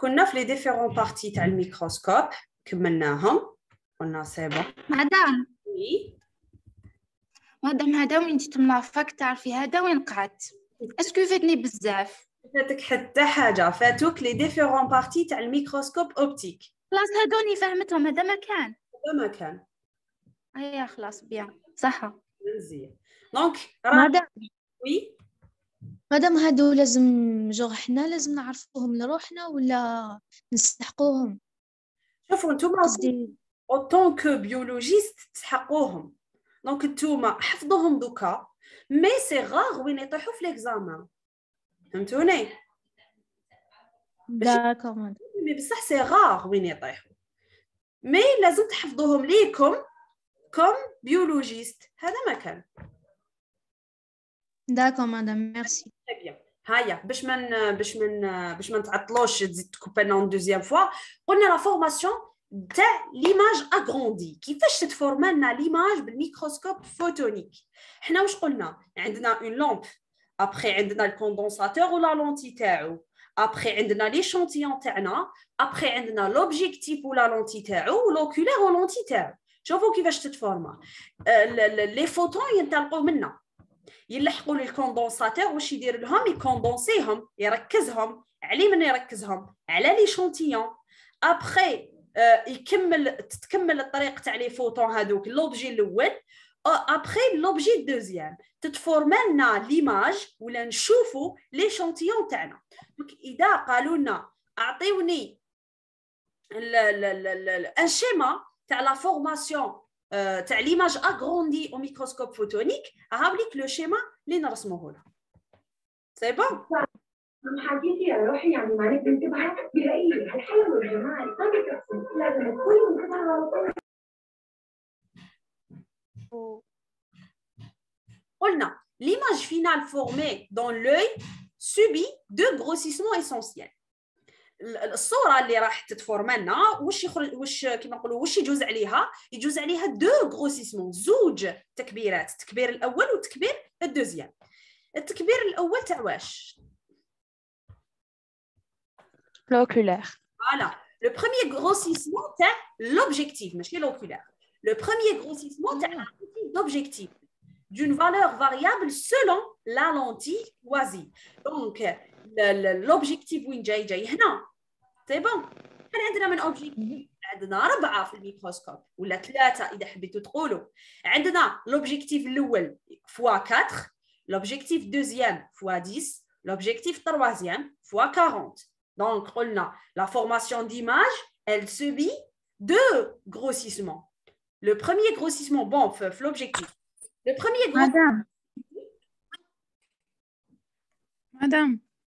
كنا في les différentes parties تاع الميكروسكوب كملناهم قلنا سي بون. مدام وي مدام هذا وين جيت ملافاك تعرفي هذا وين قعدت اسكو فاتني بزاف فاتك حتى حاجه فاتوك les différentes parties تاع الميكروسكوب اوبتيك. خلاص هادوني فهمتهم هذا مكان هذا مكان ايوا خلاص بيان صح مزيان دونك مدام وي مدام هادو لازم جوغ حنا لازم نعرفوهم لروحنا ولا نستحقوهم شوفوا نتوما قصدي اوتون كو بيولوجيست تحقوهم دونك نتوما حفظوهم دوكا مي سي غاغ وين يطيحوا في ليكزامان فهمتوني داكوغ مدام مي بصح سي غاغ وين يطيحوا مي لازم تحفظوهم ليكم كوم بيولوجيست هذا مكان. داكوغ مدام ميرسي Très bien. هيا باش ما نتعطلوش تزيد تكوبي لنا دوزيام فوا قلنا لا فورماسيون تاع ليماج اغروندي كيفاش تتفورما لنا ليماج بالميكروسكوب فوتونيك. حنا واش قلنا عندنا اون لامب ابري عندنا الكوندونساتور ولا لونتي تاعو ابري عندنا ليشونتيون تاعنا ابري عندنا لوبجيكتيف ولا لونتي تاعو ولوكولير ولونتي تاعو. شوفوا كيفاش تتفورما لي فوتون ينطلقوا منا يلحقوا للكوندونساتور واش يدير لهم يكوندونسيهم يركزهم على من يركزهم على لي شونتيون ابري تتكمل الطريق تاع لي فوتون هذوك لوبجي الاول ابري لوبجي الدوزيام تتفورما لنا ليماج ولا نشوفوا لي شونتيون تاعنا. دونك اذا قالوا لنا اعطيوني ان شيما تاع لا فورماسيون تاع ليماج اغروندي او ميكروسكوب فوتونيك هاوليك لو شيما اللي نرسموه لها سي بون. حاجتي يا روحي يعني معناتها انتبهي بلاقي الحلو والجمال طريقه لازم تكون منتبهه. قلنا l'image finale formée dans l'œil subit deux grossissements essentiels. الصوره اللي راح تتفورم لنا واش كيما نقولوا واش يجوز عليها دو غروسيسمون زوج تكبيرات التكبير الاول والتكبير الدوزيام. التكبير الاول تاع واش l'oculaire. Voilà, le premier grossissement تاع l'objectif ماشي l'oculaire. Le premier grossissement تاع l'objectif d'une valeur variable selon la lentille choisie. Donc l'objectif وين جاي هنا سي بون. حنا عندنا من اوبجيكتيف عندنا 4 في الميكروسكوب ولا 3 اذا حبيتوا تقولوا. عندنا لوبجيكتيف الاول فوا 4 لوبجيكتيف دوزيام فوا 10 لوبجيكتيف troisième فوا 40. Donc قلنا la formation d'image elle subit deux grossissements. Le premier grossissement bon في l'objectif. Le premier grossissement مدام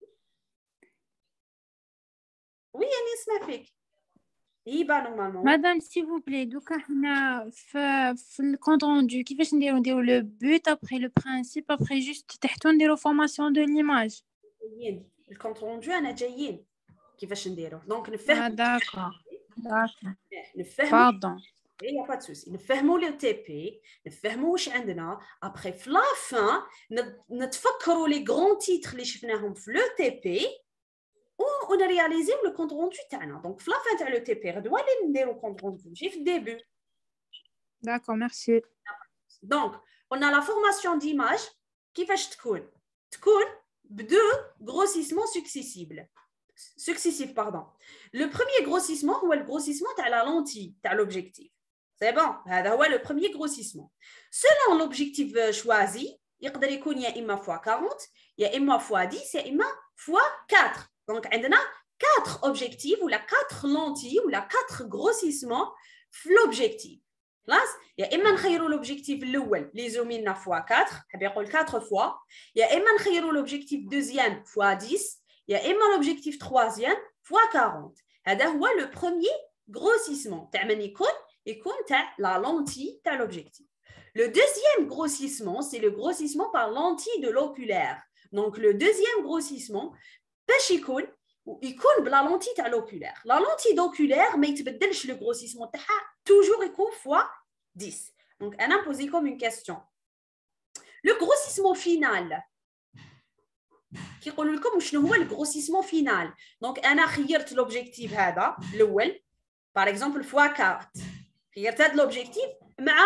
Oui, أنا نسمع فيك. هيبة نورمالمون. مدام s'il vous plaît دوكا حنا في الكونت روندو كيفاش نديرو لو بوت ابري لو برينسيپ ابري جوست تحتو نديرو فورماسيون دو ليماج. جايين الكونت روندو أنا جايين كيفاش نديرو دونك نفهم. داكور نفهم. باردون يا با تسوسي نفهموا لو تي بي نفهموا واش عندنا ابري في لا فان نتفكروا لي غران تيتر اللي شفناهم في لو تي بي ونرياليزيو لو كونت روندو تاعنا. دونك في لا فان تاع لو تي بي غدوه اللي نديرو كونت روندو ماشي في الديبي. داكور ميرسي. دونك قلنا لا فورماسيون ديماج كيفاش تكون بدو غروسيسمون successif pardon. Le premier grossissement هو الgrossissement تاع la lentille تاع l'objectif. C'est bon, هذا هو le premier grossissement. Selon l'objectif choisi يقدر يكون يا إما fois 40 يا إما fois 10 يا إما fois 4. Donc عندنا 4 objectifs ولا 4 lentilles ولا 4 grossissements في l'objectif. خلاص يا إما نخيروا l'objectif الأول اللي زومينا fois 4 حاب يقول 4 fois يا إما نخيروا l'objectif deuxième fois 10 يا إما l'objectif troisième fois 40. هذا هو le premier grossissement تاع من يكون تاع la lentille تاع l'objectif. Le deuxième grossissement c'est le grossissement par lentille de l'oculaire. Donc le deuxième grossissement باش يكون بلا lentille تاع l'oculaire. La lentille d'oculaire ما يتبدلش le grossissement تاعها toujours يكون fois 10. Donc أنا نبوزيكم une question. Le grossissement final كيقولوا لكم شنو هو الغروسيسمون فينال. دونك انا خيرت لوبجيكتيف هذا الاول باغ اكزومبل فوا 4 خيرت هذا لوبجيكتيف مع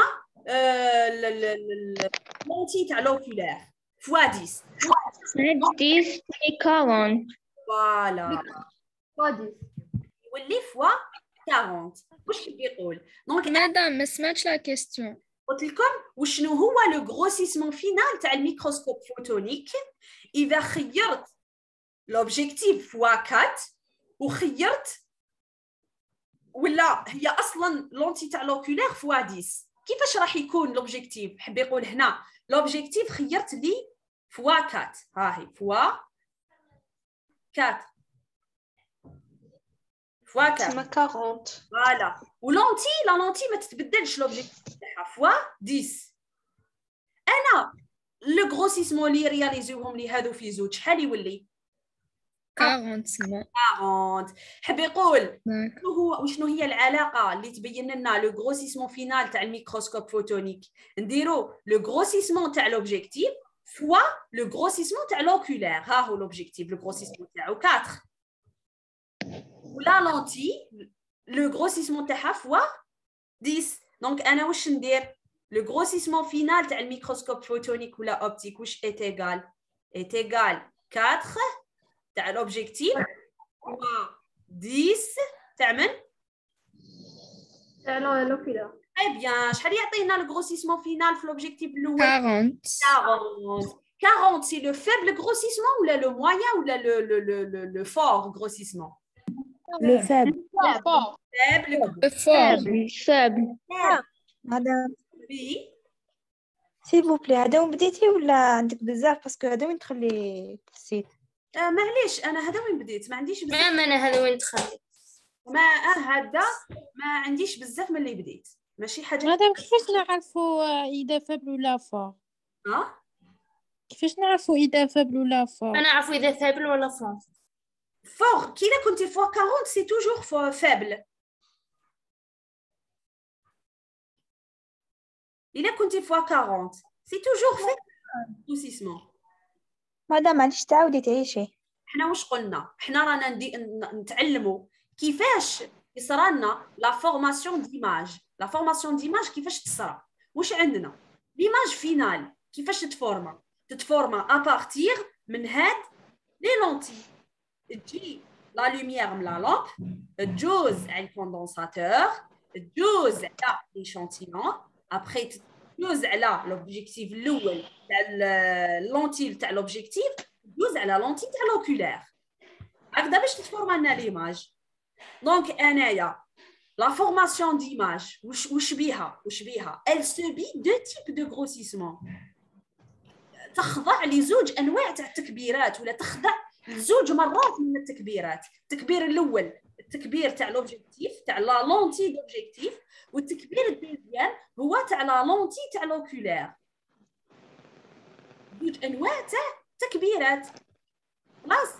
لونتي تاع لوكولير فوا 10 10 40. فوالا فوا 10. يولي فوا 40. واش كيقول دونك مدام ما سمعتش لا كيستيون. قلت لكم وشنو هو لو غروسيسمون فينال تاع الميكروسكوب فوتونيك اذا خيرت لوبجيكتيف فوا 4 وخيرت ولا هي اصلا لونتي تاع لوكولير فوا 10 كيفاش راح يكون لوبجيكتيف؟ حب يقول هنا لوبجيكتيف خيرت لي فوا 4 ها هي فوا 4 فوا 4 40. فوالا ولونتي لا لونتي ما تتبدلش لوبجيكتيف تاعها فوا 10. انا لو غروسيسمون اللي رياليزيوهم لي هادو في زوج شحال يولي 40 سما. 40. حب يقول وشنو هي العلاقه اللي تبين لنا لو غروسيسمون فينال تاع الميكروسكوب فوتونيك؟ نديرو لو غروسيسمون تاع لوبجيكتيف فوا لو غروسيسمون تاع لوكولير. ها هو لوبجيكتيف لو غروسيسمون تاعو 4 ولا لونتي لو غروسيسمون تاعها فوا 10. دونك انا واش ندير لو غروسيسمون فينال تاع الميكروسكوب فوتونيك ولا اوبتيك واش ايتيغال 4 تاع لوبجيكتيف و 10 تاع من تاع لوكولير. اي بيان شحال يعطينا لو غروسيسمون فينال في لوبجيكتيف الاول 40. 40 سي لو فيبل غروسيسمون ولا لو موين ولا لو فور غروسيسمون؟ لو فاب. فيبل مدام وي سي بوبلي هذا وين بديتي ولا عندك بزاف باسكو هذا وين تخلي السيت. معليش انا هذا وين بديت ما عنديش بزاف انا هذا وين دخلت. ما هذا ما عنديش بزاف من اللي بديت ماشي حاجه. مدام كيفاش نعرفوا إذا فابل ولا فور؟ كيفاش نعرفوا إذا فابل ولا فور؟ انا اعرف اذا ثابل ولا فور. فور كي لا كنتي فوا 40 سي توجور فابل. إلا كنتي فوا 40 سي توجور فابل غروسيسمون. مدام علاش تعاودي تعيشي؟ حنا واش قلنا؟ حنا رانا نتعلموا كيفاش يصرالنا لا فورماسيون ديماج. لا فورماسيون ديماج كيفاش تصرى؟ واش عندنا؟ ليماج فينال كيفاش تتفورما ابارتير من هاد لي لونتي. تجي لا لوميير من لا لامب تجوز على الكوندونساتور تجوز على ليشانتيون ابري تجوز على لوبجيكتيف الاول تاع لونتي تاع لوبجيكتيف تجوز على لونتي تاع لوكولير. هكذا باش تفورما لنا ليماج. دونك انايا لا فورماسيون ديماج واش بيها elle se bie deux types de grossissement. تخضع لزوج انواع تاع التكبيرات ولا تخضع لزوج مرات من التكبيرات. التكبير الاول التكبير تاع لوبجيكتيف تاع لا لونتي دوبجيكتيف والتكبير الثاني هو تاع لا لونتي تاع لوكولير. زوج انواع تاع تكبيرات. خلاص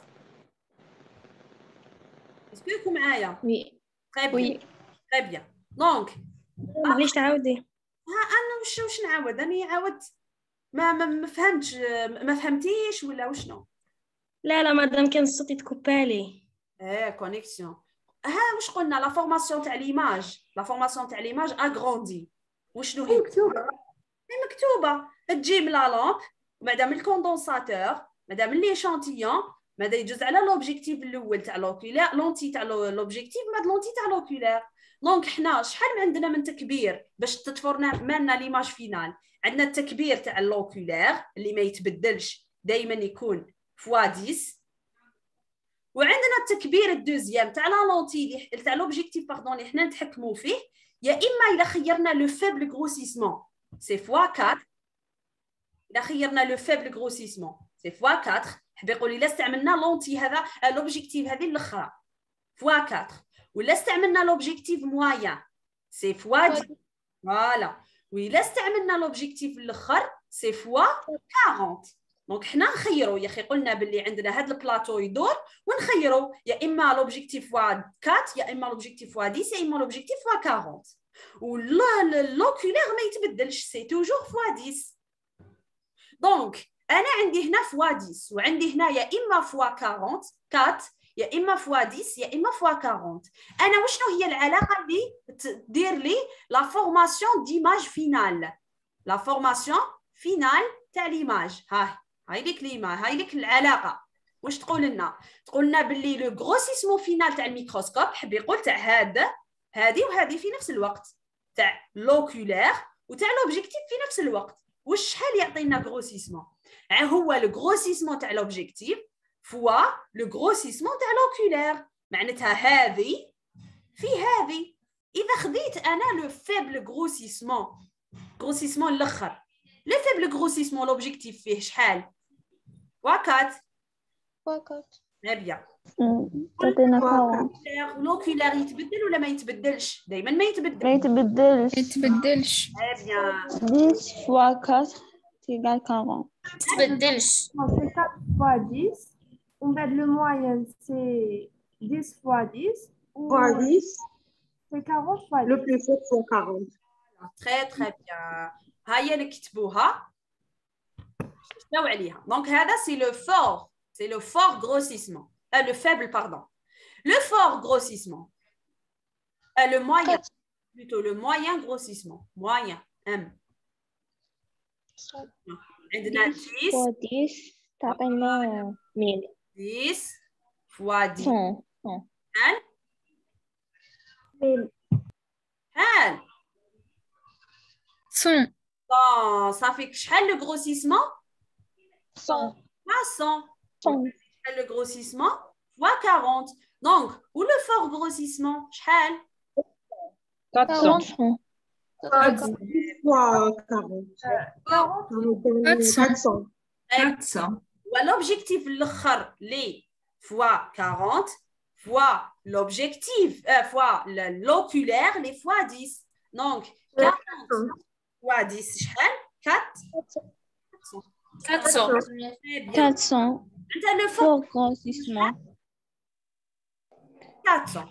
اسكو معايا؟ وي طيب très bien. دونك علاش تعاودي؟ انا واش نعاود؟ انا عاودت ما فهمتش ما فهمتيش ولا وشنو؟ لا مدام كان الصوت يتكوبالي. كونيكسيون. واش قلنا؟ لا فورماسيون تاع ليماج اغروندي. وشنو هي؟ مكتوبه تجي من لا لامب مادام الكوندونساتور مادام ليشانتيون ماذا يجوز على لوبجيكتيف الاول تاع لوكولير لونتي تاع لوبجيكتيف مع لونتي تاع لوكولير. دونك حنا شحال عندنا من تكبير باش تتفورنا مالنا ليماج فينال؟ عندنا التكبير تاع اللوكولير اللي ما يتبدلش دائما يكون فوا 10 وعندنا التكبير الدوزيام تاع لا لونتي تاع لوبجيكتيف اللي حنا نتحكموا فيه يا اما الا خيرنا لو فيبل غروسيسمون سي فوا 4 الا خيرنا لو فيبل غروسيسمون سي فوا 4 حبي يقول الا استعملنا لونتي هذا لوبجيكتيف هذه الاخرى فوا 4 ولا استعملنا لوبجيكتيف موين سي فوا 10 فوالا وإلا استعملنا لوبجيكتيف الاخر سي فوا 40. دونك حنا نخيروا يا اخي قلنا باللي عندنا هذا البلاطو يدور ونخيروا يا اما لوبجيكتيف فوا 4 يا اما لوبجيكتيف فوا 10 يا اما لوبجيكتيف فوا 40 ولا لوكولير ما يتبدلش سي توجور فوا 10. دونك انا عندي هنا فوا 10 وعندي هنا يا اما فوا 40 4 يا اما فوا 10 يا اما فوا 40. انا وشنو هي العلاقه اللي تدير لي لا فورماسيون ديماج فينال؟ لا فورماسيون فينال تاع ليماج. هاي ليك ليماج، هاي ليك العلاقه. واش تقول لنا؟ تقول لنا باللي لو غروسيسمون فينال تاع الميكروسكوب حب يقول تاع هذه وهذه في نفس الوقت، تاع لوكولير وتاع لوبجيكتيف في نفس الوقت. واش شحال يعطينا غروسيسمون؟ هو لو غروسيسمون تاع لوبجيكتيف فوا لو غروسيسمون تاع لوكولير. معناتها هذه في هذه. اذا خديت انا لو فيبل غروسيسمون الاخر، لو فيبل غروسيسمون لوبجيكتيف فيه شحال؟ واكات بيان. تعطينا 40. لوكولير يتبدل ولا ما يتبدلش؟ دائما ما يتبدل. ما يتبدلش. يتبدلش. بيان 10 fois 4 égale 40. يتبدلش. C'est 4 fois 10. On va le moyen, c'est 10 fois 10. Fois 10, C'est 40 fois 10. le plus fort fois 40. très très bien. هيا نكتبوها نشتاو عليها. دونك هذا سي لو فور، سي لو فور غروسيسمون، le faible pardon. Le fort grossissement, le moyen, plutôt le moyen grossissement, moyen M. عندنا 10 fois 10 تعطينا 1000. 10 fois 10 100. هل 1000. هل 100. صافي شحال لو غروسيسمون؟ 100. 100. Le grossissement fois 40. Donc, où le fort grossissement? شحال؟ 400. 10 fois 40. 400. 400. والobjectif الاخر لي fois 40 fois l'objectif fois l'oculaire les fois 10. Donc 40 fois 10 شحال؟ 400. 400. انت le fort Fort grossissement. 400.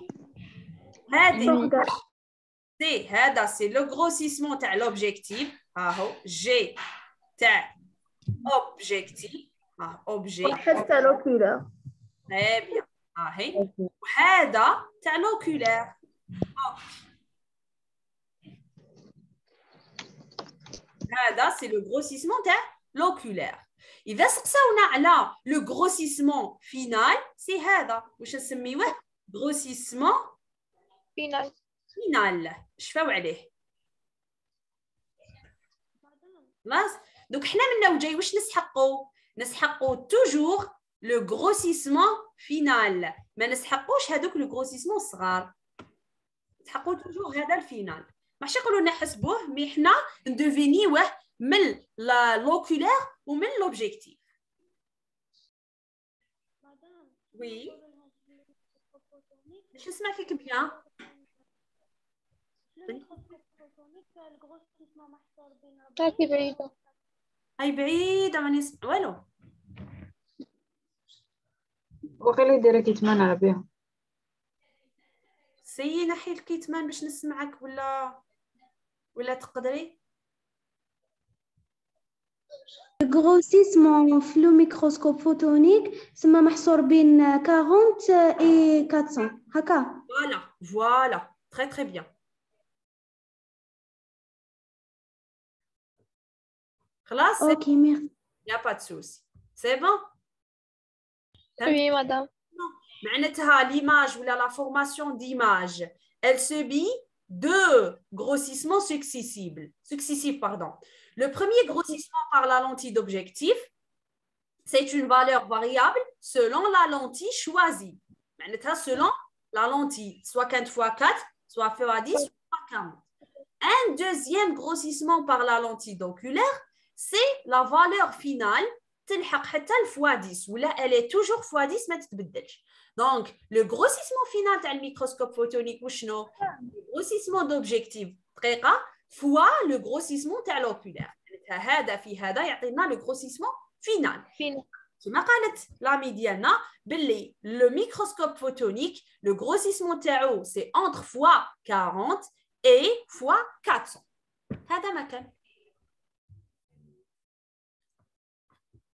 هذا سي لو غروسيسمون تاع لوبجيكتيف. ها هو جي تاع اوبجيكتيف. اوبجي حتى لوكولير. تري بيان. هاهي. وهذا تاع لوكولير. هذا سي لو غروسيسمون تاع لوكولير. إذا سقساونا على لو غروسيسمون فينال سي هذا. واش نسميوه؟ غروسيسمون فينال. شفاو عليه. خلاص. دوك حنا منا وجاي واش نسحقوا توجور لو غروسيسمون فينال، ما نسحقوش هذوك لو غروسيسمون الصغار. نسحقوا توجور هذا الفينال. ماشي يقولوا لنا حسبوه، مي حنا ندوفينيوه من لوكولير ومن l'objectif. Oui. Je اسمع فيك بيان. هاكي بعيدة. هاي بعيدة ما نسمع والو. وخلي يدير كيتمان على بها. سيي نحي الكيتمان باش نسمعك ولا تقدري؟ الغروسيسمون في لو ميكروسكوب فوتونيك تسمى محصور بين 40 et 400 هكا. Voilà, très très bien. خلاص. اوكي ميرسي. Il n'y a pas de souci. C'est bon? Oui, madame. معناتها l'image ou la formation d'image, elle subit deux grossissements successifs. Le premier grossissement par la lentille d'objectif, c'est une valeur variable selon la lentille choisie. معناتها selon la lentille, soit 15 fois 4, soit fois 10, soit 40. Un deuxième grossissement par la lentille oculaire, c'est la valeur finale تلحق حتى fois 10 ولا elle est toujours fois 10 ما تتبدلش. Donc le grossissement final تاع الميكروسكوب فوتونيك وشنو؟ grossissement d'objectif دقيقة fois le grossissement تاع l'oculaire. هذا في هذا يعطينا le grossissement final. كما قالت لامي ديالنا باللي le microscope photonique le grossissement تاعو c'est entre fois 40 et fois 400. هذا ما كان.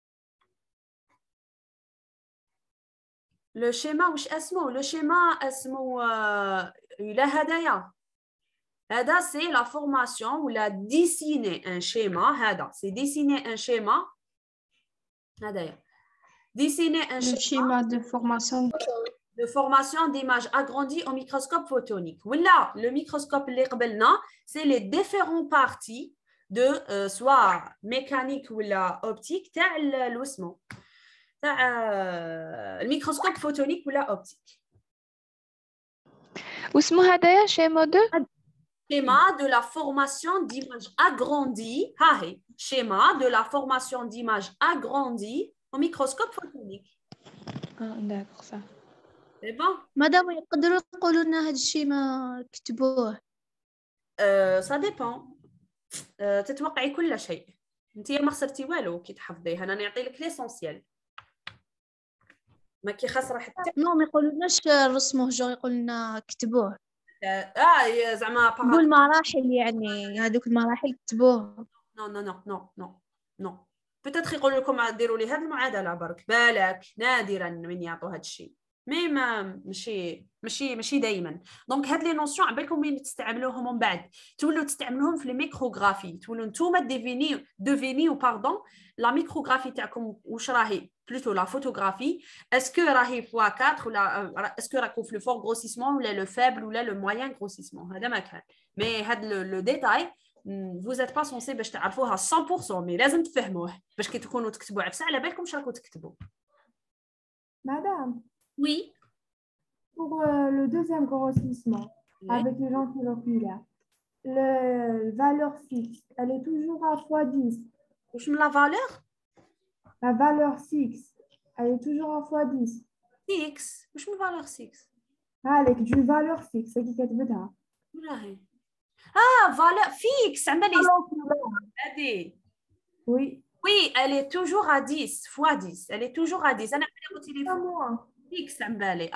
لو شيما واش اسمه لو شيما اسمه الى هدايا هذا سي لا فورماسيون ولا ديسيني ان شيما هذا سي ديسيني ان شيما هدايا ديسيني ان Le schéma de formation. de formation d'image agrandie au microscope photonique. Voilà, le microscope اللي قبلنا c'est les différentes parties de soit mécanique ou optique تاع الوسمو تاع الميكروسكوب photonique ولا optique. واسمه هذايا شيما دو Schéma de la formation d'image agrandie. Ah, schéma de la formation d'image agrandie au microscope photonique. Ah, d'accord, ça. C'est bon? مادام يقدروا يقولوا لنا هذا الشيء ما كتبوه. Ça dépend. تتوقعي كل شيء. انت ما خسرتي والو كي تحفظيه، انا نعطي لك ليسونسيال. ما كي خسره حتى. نو ما يقولولناش رسموه جو يقول لنا كتبوه. زعما نقول مراحل يعني هذوك المراحل كتبوه. نو نو نو نو نو نو. بتاتخ يقول لكم ديروا لي هذه المعادله برك بالك نادرا من يعطوا هذا الشيء. مي ما ماشي دائما. دونك هاد لي نوسيون عبالكم وين تستعملوهم من بعد تولوا تستعملوهم في الميكروغرافي تولوا نتوما ديفينيو باردون لا ميكروغرافي تاعكم واش راهي بلوتو لا فوتوغرافي اسكو راهي فوا 4 ولا اسكو راكم في لو فور غروسيسمون ولا لو فابل ولا لو موين غروسيسمون هذا ما كان مي هاد لو ديتاي vous êtes pas censé باش تعرفوها 100% مي لازم تفهموه باش كي تكونوا تكتبوا عفسه على بالكم واش راكم تكتبوا. Madame, Oui. pour le deuxième grossissement, avec les lentilles oculaires, la valeur fixe, elle est toujours à x10. واش من la valeur? La valeur fixe, elle est toujours à x10. 6 واش من valeur 6 Avec d'une valeur fixe, c'est qui كتبتها. وراهي valeur fixe عندها لي هادي. Oui. Oui, elle est toujours à 10 fois 10. Elle est toujours à 10. أنا عندي au téléphone. Fixe عم بالي.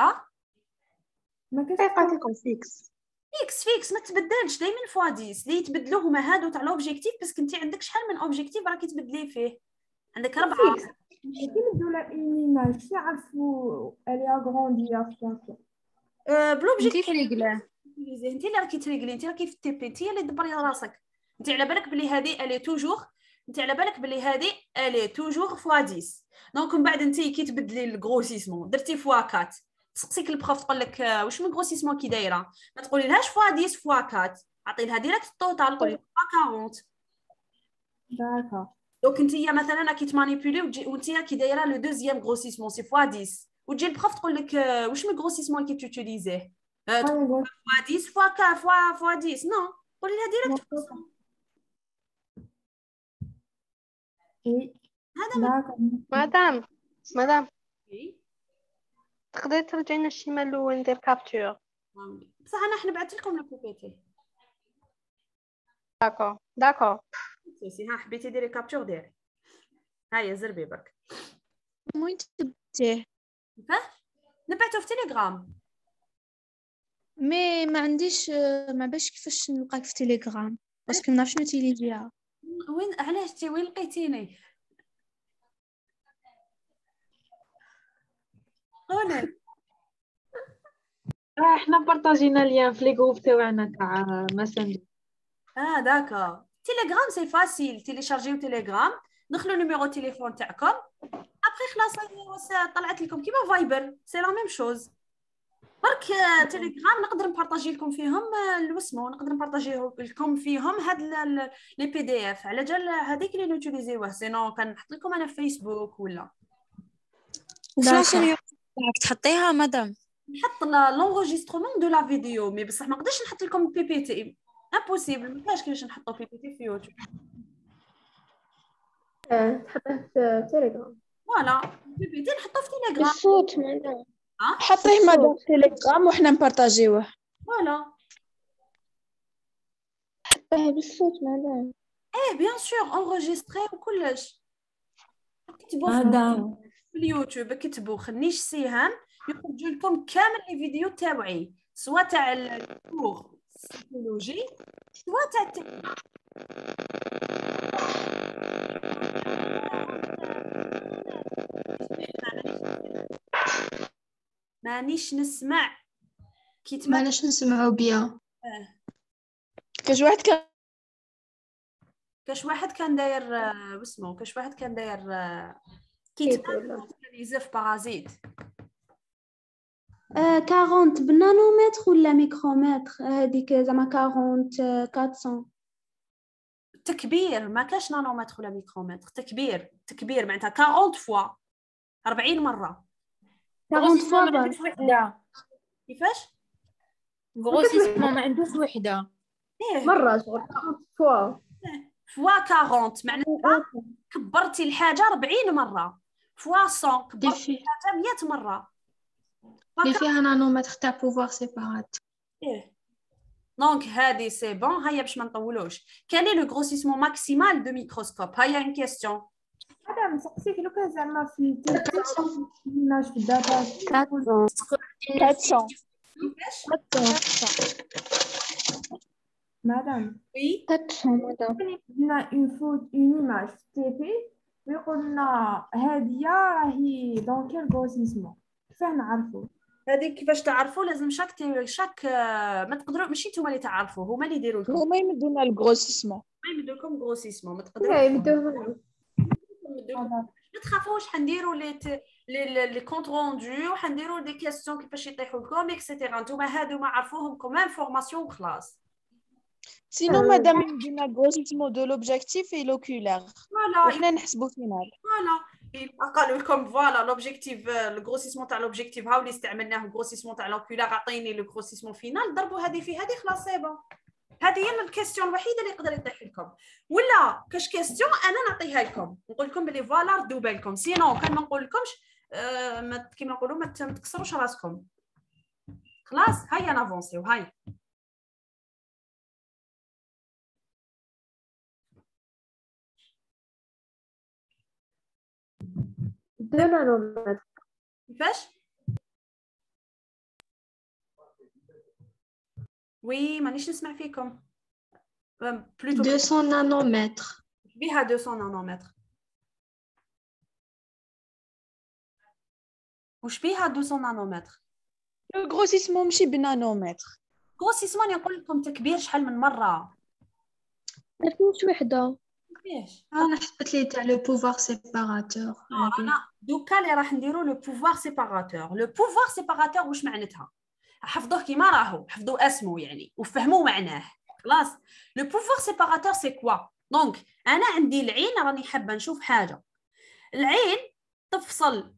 ما كتبقى فيكس. فيكس ما تبدلش دائما فوا 10 اللي يتبدلوا هما هادو تاع لوبجيكتيف باسكو انت عندك شحال من اوبجيكتيف راكي تبدلي فيه عندك 4 كيبدلوا لها اون ايماج نعرفوا الي اغروندي افواك بلوبجيكتيف انت اللي راكي تريغلي انت راكي في التي بي انت اللي دبري راسك انت على بالك بلي هذه الي توجور انت على بالك بلي هذه الي توجور فوا 10 دونك من بعد انت كي تبدلي الغروسيسمون درتي فوا 4 تسقسيك البروف تقول لك واش من غروسيسمون كي دايره ما تقولي لهاش فوا 10 فوا 4 عطي لها ديريكت التوتال قولي فوا 40 داكور دونك انت مثلا راكي تمانيبيولي وانت كي دايره لو دوزيام غروسيسمون سي فوا 10 وتجي البروف تقول لك واش من غروسيسمون كي توتيليزيه فوا 10 فوا 10 نو قولي لها ديريكت مدام تقدري ترجعي لنا الشيما الاول ندير كابتور بصح انا حنا بعثت لكم لو بي تي داكور سي ها حبيتي ديري كابتور ديري هيا زربي برك وين تبتيه نبعثو في تيليجرام مي ما عنديش ما باش كيفاش نلقاك في تيليجرام باسكو ما نعرفش نوتيليزيها وين علاش تي وين لقيتيني هنا احنا بارطاجينا ليان في لي جروب تاعنا تاع ماسنجر داكور تيليجرام سي فاسيل تيليشارجيو تيليجرام دخلوا نيميرو تليفون تاعكم ابري خلاص طلعت لكم كيما فايبر سي لا ميم شوز برك تيليجرام نقدر نبارطاجي لكم فيهم الوسمو نقدر نبارطاجي لكم فيهم هاد لي بي دي اف على جال هذيك اللي نوتيليزيوه سينو كنحط لكم انا في فيسبوك ولا فلاش تحطيها مدام نحط لونغوجيسترومون دو لا فيديو مي بصح ما نقدرش نحط لكم بي بي تي امبوسيبل ما كاينش كيفاش نحطو بي بي تي في يوتيوب تحطيه في تيليجرام فوالا بي بي تي نحطو في تيليجرام بالصوت مدام حطيه مدام في تيليجرام وحنا نبارطاجيوه فوالا حطيه بالصوت مدام بيان سور انغوجيستري وكلش كتبوا مدام في اليوتيوب كتبوا خنيش سيهام يخرجوا لكم كامل لي فيديو تاوعي سواء تاع الكور سيكولوجي سواء تاع مانيش نسمع كي تما ماناش نسمعوا بيا. كاش واحد كان كاش واحد كان داير واسمو كاش واحد كان داير كي تما كان يزف بارازيت 40 بالنانومتر ولا ميكرومتر هذيك زعما 40 400 تكبير ما كاش نانومتر ولا ميكرومتر تكبير معناتها 40 فوا 40 مرة 40 فوا ما عندوش وحده كيفاش غروسيسمون ما عندوش وحده مرة شغل 40 فوا فوا 40 معناتها كبرتي الحاجة 40 مرة فوا 100 كبرتي الحاجة 100 مرة اللي فيها نانومتر تاع بوفوار سيبارات. دونك هادي سي بون. هيا باش ما نطولوش كان لو غروسيسمون ماكسيمال دو ميكروسكوب. هيا ان كيستيون هذا نسقسيك لو كان زعما في التلفاز في الداتا 400 مادام وي 400 مدام. درنا اون ايماج في التيفي ويقول لنا هادية راهي دون كيل غروسيسمون كيفاه نعرفو هذيك كيفاش تعرفوا لازم شاك ما تقدروا ماشي نتوما اللي تعرفوا هما اللي يديروا لكم هما يمدونا الغروسيسمون ما يمدوا لكم غروسيسمون ما تقدروش يمدوهم ما تخافوش حنديروا لي كونط روندو وحنديروا دي كيسيون كيفاش يطيحوا لكم اكسيتيرا نتوما هادو ما عرفوهم كومان فورماسيون وخلاص. سينو مادام يمدونا الغروسيسمون دو لوبجيكتيف اي لوكولار وحنا نحسبوا فينال. فوالا قالوا لكم فوالا لوبجيكتيف الغروسيسمون تاع لوبجيكتيف هاو اللي استعملناه الغروسيسمون تاع لوكولار عطيني لو غروسيسمون فينال ضربوا هذه في هذه خلاص سي بون. هذه هي الكيستيون الوحيده اللي يقدر يطيح لكم ولا كاش كيستيون انا نعطيها لكم نقول لكم بلي فوالا ردوا بالكم سينو كان ما نقول لكمش كيما نقولوا ما تكسروش راسكم خلاص. هيا نافونسيو هاي كيفاش وي مانيش نسمع فيكم بلوتو 200 نانومتر. بها 200 نانومتر وش بيها 200 نانومتر الغروسيسمون ماشي بنانومتر. غروسيسمون نقول لكم تكبير شحال من مره ما فيهش وحده. كيفاش انا حسبت لي تاع لو بوفوار سيباراتور. انا دوكا اللي راح نديرو لو بوفوار سيباراتور. لو بوفوار سيباراتور واش معناتها حفظوه كيما راهو حفظوا اسمه يعني وفهموا معناه خلاص. لو بوفوار سيباراتور سي كوا دونك انا عندي العين راني حابه نشوف حاجه العين تفصل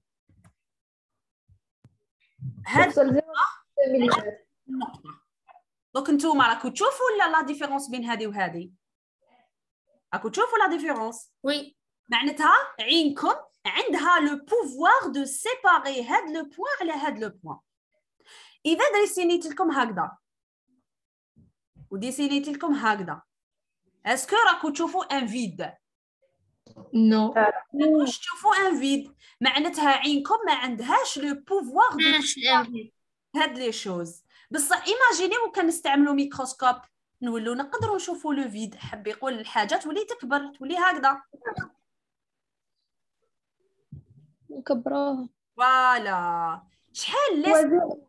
هاد النقطه دونك نتوما راكو تشوفوا ولا لا ديفيرونس بين هذه وهذه راكو تشوفوا لا ديفيرونس وي معناتها عينكم عندها لو بوفوار دو سيباري هاد لو بوين على هاد لو بوين. اذا ديسينيت لكم هكذا وديسينيت لكم هكذا اسكو راكو تشوفوا ان فيد نو واش تشوفوا ان فيد معناتها عينكم ما عندهاش لو بوفوار دو هاد لي شوز. بصح ايماجينيو كان نستعملوا ميكروسكوب نولوا نقدروا نشوفوا لو فيد حب يقول الحاجه تولي تكبر تولي هكذا نكبروها فوالا. شحال لي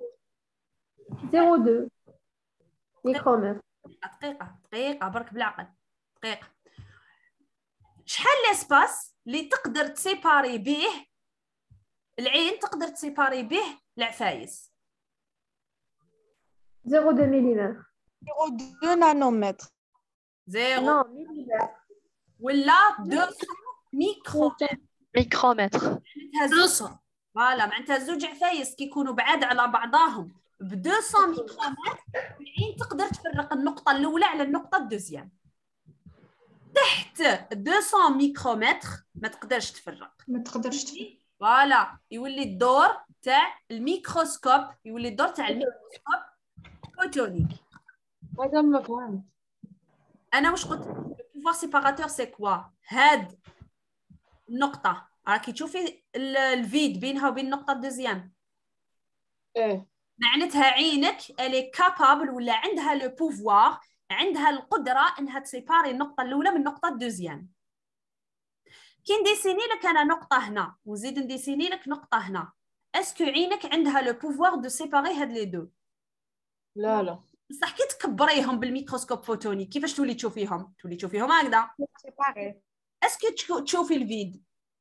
0.2 ميكرومتر. دقيقه برك بالعقل دقيقه. شحال ليسباس اللي تقدر تسيباري به العين تقدر تسيباري به العفايس 0.2 ملم. 0.2 نانومتر. زيرو ولا 200 ميكرومتر. معناتها فوالا معناتها زوج عفايس كيكونوا بعاد على بعضاهم ب 200 ميكرومتر العين تقدر تفرق النقطة الأولى على النقطة الدوزيام. تحت 200 ميكرومتر ما تقدرش تفرق. فوالا يولي الدور تاع الميكروسكوب الميكروسكوب فوتونيك. هذا ما فهمت. أنا واش قلت البوفوار سيباراتور سي كوا هاد النقطة راكي تشوفي الفيد بينها وبين النقطة الدوزيام معناتها عينك الي كابابل ولا عندها لو بوفوار عندها القدرة انها تسيباري النقطة الأولى من النقطة الدوزيام. كي نديسيني لك أنا نقطة هنا وزيد نديسيني لك نقطة هنا اسكو عينك عندها لو بوفوار دو سيباري هاد لي دو؟ لا بصح كي تكبريهم بالميكروسكوب فوتوني كيفاش تولي تشوفيهم؟ تولي تشوفيهم هكذا. سيباري. اسكو تشوفي الفيد؟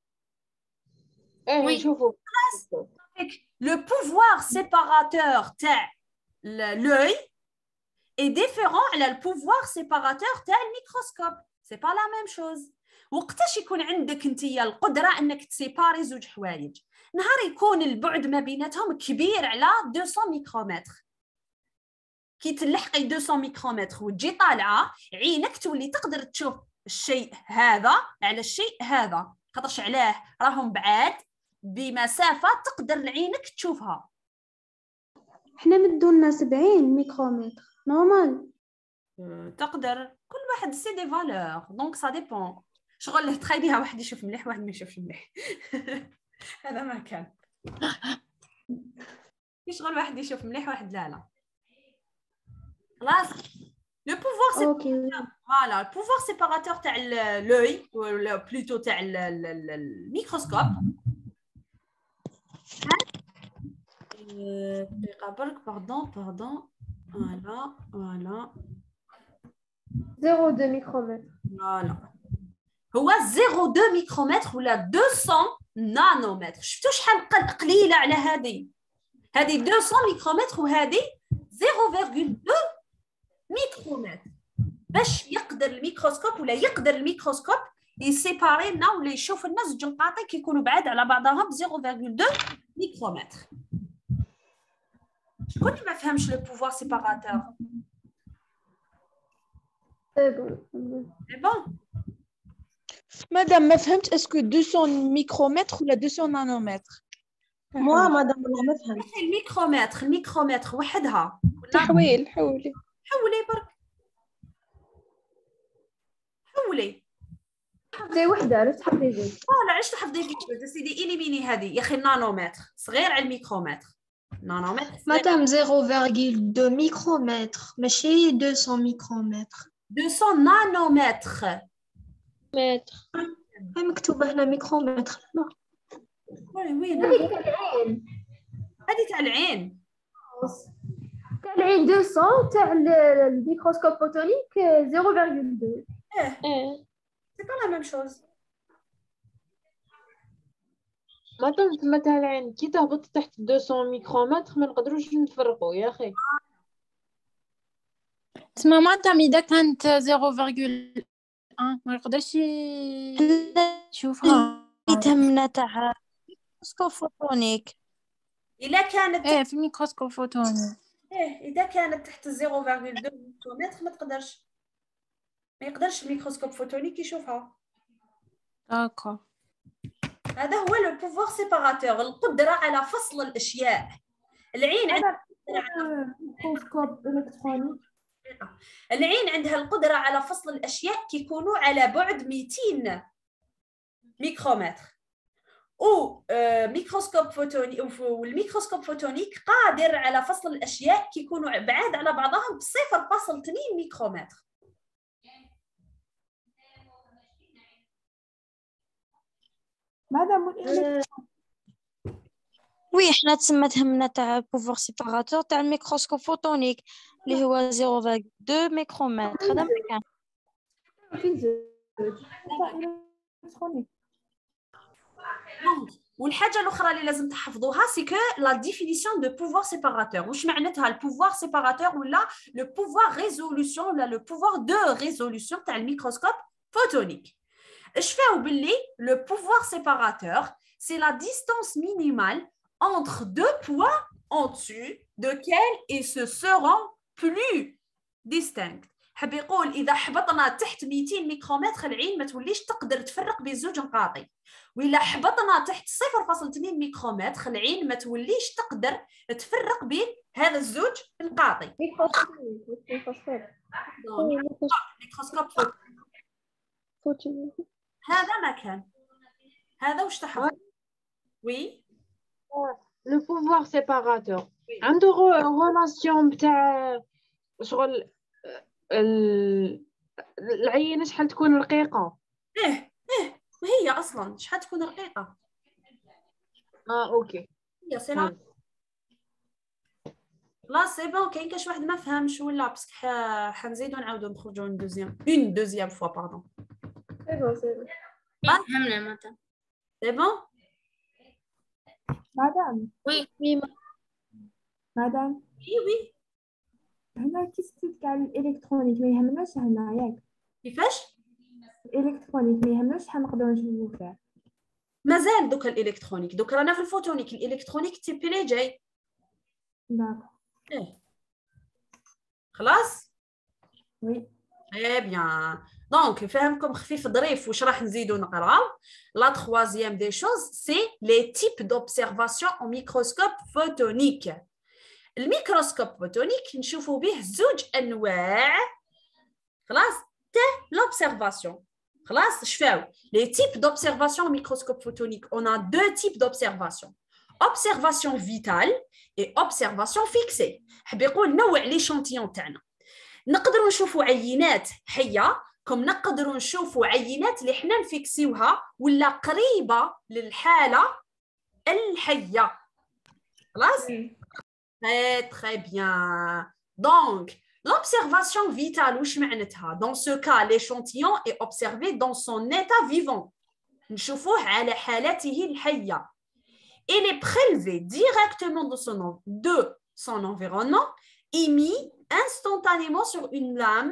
ايه نشوفو. Le pouvoir séparateur تاع l'œil est différent على le pouvoir séparateur تاع الميكروسكوب. C'est pas la même chose. وقتاش يكون عندك انتيا القدرة انك تسيباري زوج حوايج؟ نهار يكون البعد ما بيناتهم كبير على 200 ميكرومتر. كي تلحقي 200 ميكرومتر وتجي طالعة عينك تولي تقدر تشوف الشيء هذا على الشيء هذا. خاطرش علاه راهم بعاد بمسافة تقدر عينك تشوفها. حنا مدونا 70 ميكرومتر نورمال. تقدر كل واحد سي دي فالور دونك سا ديبون. شغل تخيليها واحد يشوف مليح واحد ما يشوفش مليح. هذا ما كان. شغل واحد يشوف مليح واحد لا. خلاص لو بوفوار فوالا البوفوار سيباراتور تاع لوي ولا بلوتو تاع الميكروسكوب. دقيقة برك باردون فوالا 0.2 ميكرومتر. فوالا هو 0.2 ميكرومتر ولا 200 نانومتر. شفتوا شحال قليلة على هذه 200 ميكرومتر وهذه 0.2 ميكرومتر. باش يقدر الميكروسكوب يسيباري لنا ولا يشوف لنا زوج نقاط كيكونوا بعاد على بعضهم ب 0.2 ميكرومتر. شكون اللي ما فهمش لو بوفوار سيباراتور؟ بون مادام ما فهمت اسكو 200 ميكرومتر ولا 200 نانومتر؟ موا مادام والله ما فهمت. الميكرومتر وحدها. حولي برك حفظي وحده علاش تحفظي زوج؟ لا علاش تحفظي زوج سيدي إليميني هذه يا اخي. النانومتر صغير على الميكرومتر. مادام 0.2 ميكرومتر ماشي 200 ميكرومتر. 200 نانومتر. مكتوبة هنا ميكرومتر. وين هذه تاع العين. تاع العين 200 تاع الميكروسكوب فوتونيك 0.2. سي با لا ميم شوز. مادام تاع العين كي تهبط تحت 200 ميكرومتر ما نقدروش نفرقوا يا اخي. تسمى مادام اذا كانت 0.1 ما يقدرش يشوفها. يتهمنا تاع ميكروسكوب فوتونيك. الا كانت في الميكروسكوب فوتوني اذا كانت تحت 0.2 ميكرومتر ما يقدرش الميكروسكوب فوتونيك يشوفها. داكور. هذا هو لو بوفوار سيباراتور، القدرة على فصل الأشياء. العين عندها ميكروسكوب إلكتروني. العين عندها القدرة على فصل الأشياء كي يكونوا على بعد 200 ميكرومتر. ميكروسكوب فوتوني والميكروسكوب فوتونيك قادر على فصل الأشياء كي يكونوا بعاد على بعضهم ب 0.2 ميكرومتر. مادام وي حنا تسمى تهمنا تاع بوفوار سيباراتور تاع الميكروسكوب فوتونيك اللي هو 0.2 ميكرومتر. هذا ما كان والحاجه الاخرى اللي لازم تحفظوها سي كو لا ديفينيسيون دو بوفوار سيباراتور. واش معناتها البوفوار سيباراتور ولا لو بوفوار ريزولوسيون ولا لو بوفوار دو ريزولوسيون تاع الميكروسكوب فوتونيك؟ اش فاو باللي لو بوفوار سيباراتور سي لا ديستانس مينيمال entre deux points en dessus desquels ils se seront plus distincts. حاب يقول اذا حبطنا تحت 200 ميكرومتر العين ما توليش تقدر تفرق بين زوج نقاطي، واذا حبطنا تحت 0.2 ميكرومتر العين ما توليش تقدر تفرق بين هذا الزوج نقاطي. ميكروسكوب فوتوني. هذا ما كان. هذا واش تحفظ؟ وي لو بوفوار سيباراتور عنده ريلاسيون بتاع شغل العينه شحال تكون رقيقه. وهي اصلا شحال تكون رقيقه. اوكي يا سلام لا سي بون. كاين كاش واحد ما فهمش ولا باسكو حنزيدو نعاودو نخرجو من دوزيام فوا باردون. سي بون سي بون. فهمنا مدام. سي بون مدام. وي وي مدام. وي هنا كيستيك على الالكترونيك ما يهمناش هنا ياك. كيفاش الالكترونيك ما يهمناش حنقدروا نشوفوا فيه. مازال دوكا الالكترونيك. دوكا رانا في الفوتونيك. الالكترونيك تيبي لي جاي. داكور. ايه خلاص. وي اي بيان. دونك فهمكم خفيف ظريف. واش راح نزيدو نقراو؟ لا troisième des choses c'est les types d'observation au microscope photonique. الميكروسكوب فوتونيك نشوفوا به زوج انواع. خلاص l'observation. خلاص شفاو les types d'observation au microscope photonique. On a deux types d'observation. observation vitale et observation fixée. حب يقول نوع l'échantillon تاعنا. نقدروا نشوفوا عينات حيه كم نقدروا نشوفوا عينات اللي حنا نفيكسيوها ولا قريبه للحاله الحيه. خلاص très bien. Donc l'observation vitale واش معناتها؟ dans ce cas l'échantillon est observé dans son état vivant. نشوفوه على حالته الحيه. Il est prélevé directement de son environnement et mis instantanément sur une lame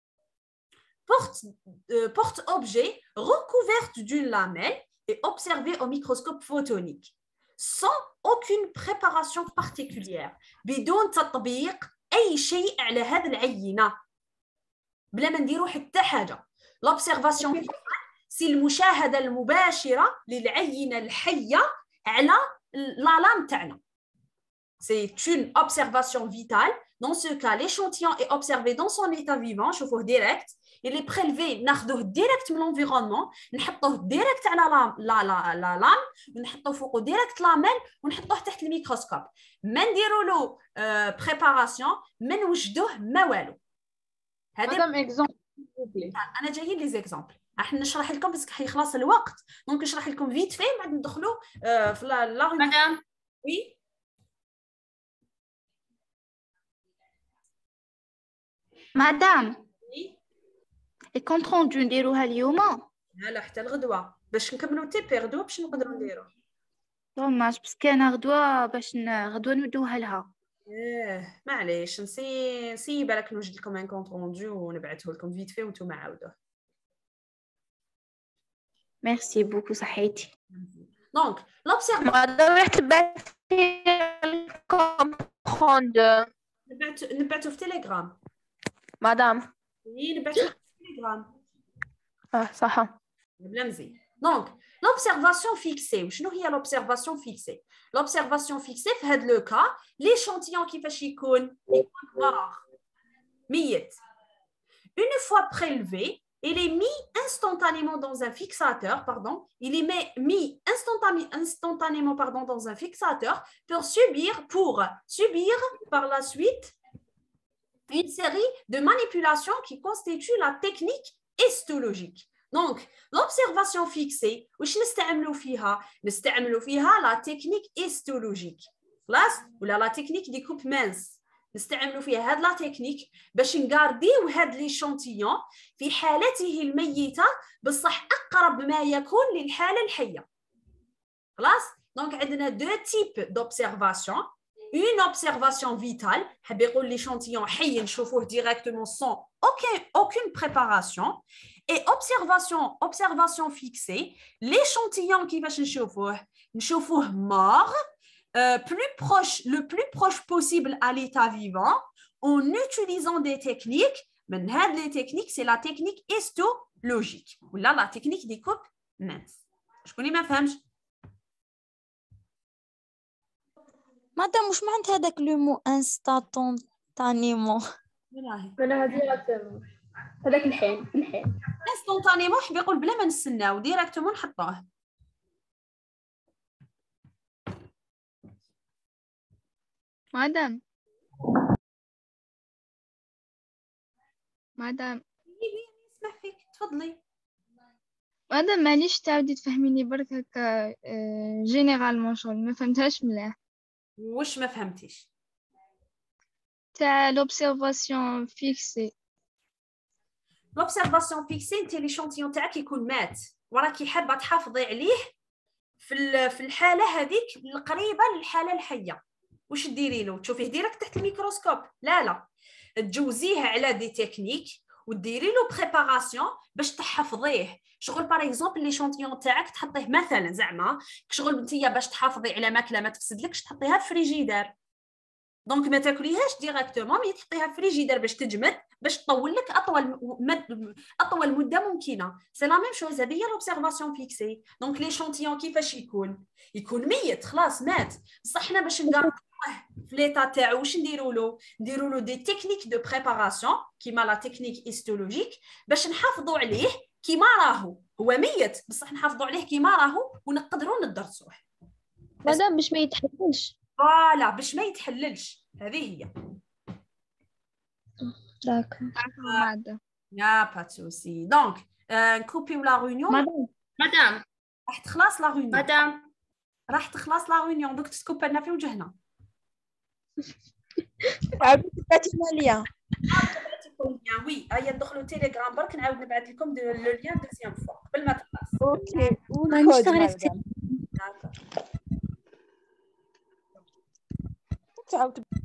porte-objet recouverte d'une lamelle et observé au microscope photonique sans aucune préparation particulière. بدون تطبيق أي شيء على هذه العينة. بلا ما نديرو حتى حاجة. l'observation c'est المشاهدة المباشرة للعينة الحية على la lame تاعنا. C'est une observation vitale. Dans ce cas, l'échantillon est observé dans son état vivant. شوفوه direct. Il est prélevé ناخذوه direct من l'environnement. نحطوه direct على la lame. ونحطوه فوقه direct lamelle ونحطوه تحت الميكروسكوب. ما نديروا له préparation. ما نوجدوه ما والو. هذا مدام اكزومبل. أنا جايين لي زيكزامبل. راح نشرح لكم بس حيخلص الوقت. دونك نشرح لكم فيت في بعد ندخلوا في لا مدام. وي مدام الكونت روندو نديروها اليوم؟ لا حتى الغدوه باش نكملوا تيبي غدوه باش نقدروا نديروا. دوماج باسكو انا غدوه باش غدوه نودوها لها. معليش نسي بالك نوجد لكم ان كونت روندو ونبعثه لكم فيت في وانتم عاودوه. ميرسي بوكو صحيتي. دونك لوبسيرفاسيون مدام راح تبعثي الكومبروند. نبعثو في تيليجرام. مدام نبعثو في تيليجرام. صح. بلا مزيان. دونك l'observation fixée. وشنو هي l'observation fixée؟ l'observation fixée في هذا لو كا l'échantillon كيفاش يكون mort ميت. Une fois prélevé, il est mis instantanément dans un fixateur, il est mis instantanément dans un fixateur pour subir par la suite une série de manipulations qui constituent la technique histologique. Donc, l'observation fixée, نستعملوا فيها la technique histologique. ولا la technique des coupes minces. نستعملوا فيها هاد لا تكنيك باش نغارديو هاد ليشونتيون في حالته الميته بصح اقرب ما يكون للحاله الحيه. خلاص دونك عندنا دو تيب دوبسيرفاسيون. اون اوبسيرفاسيون فيتال حاب يقول ليشونتيون حي نشوفوه ديريكتومون سون aucune préparation. Et observation fixée, l'échantillon كيفاش نشوفوه mort. Le plus proche possible à l'état vivant en utilisant des techniques. Mais les techniques, c'est la technique histologique. Ou là, la technique des coupes minces. Je connais ma femme. Madame, وش معناتها هذاك لو مو instantanément؟ أنا ديريكتومون هذاك الحين instantanément حب يقول بلا ما نستناو ديريكتومون نحطوه. مدام نسمع فيك تفضلي. مدام معليش تعاودي تفهميني برك هكا جينيرالمون شغل ما فهمتهاش مليح. واش ما فهمتيش؟ تاع l'observation fixée. لوبسيرفاسيون فيكسي انت ليشونتيون تاعك يكون مات وراكي حابه تحافظي عليه في الحاله هذيك القريبه للحاله الحيه. واش ديري له؟ تشوفيه ديريكت تحت الميكروسكوب؟ لا تجوزيه على دي تكنيك وديري له بريباراسيون باش تحفظيه. شغل باغ اكزومبل ليشونتيون تاعك تحطيه مثلا زعما شغل انتيا باش تحافظي على ماكله ما تفسدلكش تحطيها في فريجيدار. دونك ما تاكليهاش ديريكتومون مي تحطيها في فريجيدار باش تجمد باش تطول لك اطول مده ممكنه. سي لا ميم شوز. هذه هي لوبسيرفاسيون فيكسي. دونك ليشونتيون كيفاش يكون ميت خلاص مات بصح حنا باش نقربوه في ليطا تاعو واش نديروا له دي تكنيك دو بريباراسيون كيما لا تكنيك هيستولوجيك باش نحافظوا عليه كيما راهو. هو ميت بصح نحافظوا عليه كيما راهو ونقدروا ندرسوه مادام باش ما يتحللش. فوالا باش ما يتحللش. هذه هي. داكور. يا با سوسي. دونك نكوبيو لا ريونيون. مدام راح تخلص لا ريونيون. مدام راح تخلص لا ريونيون دوك تسكوب لنا في وجهنا. عاودتي ليا. وي هيا ندخلوا تيليجرام برك نعاود نبعث لكم لو لين دوزيام فوا قبل ما تخلص. اوكي مانيش تغريفتي. تعاود